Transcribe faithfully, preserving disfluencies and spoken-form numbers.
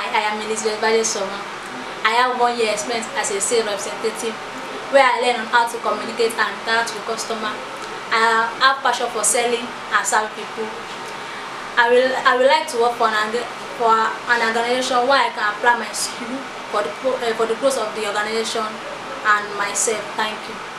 I am Elizabeth Bajesoma. I have one year experience as a sales representative where I learn on how to communicate and interact with customer. I have passion for selling and serving people. I will I would like to work for an for an organization where I can apply my skill for the uh, for the growth of the organization and myself. Thank you.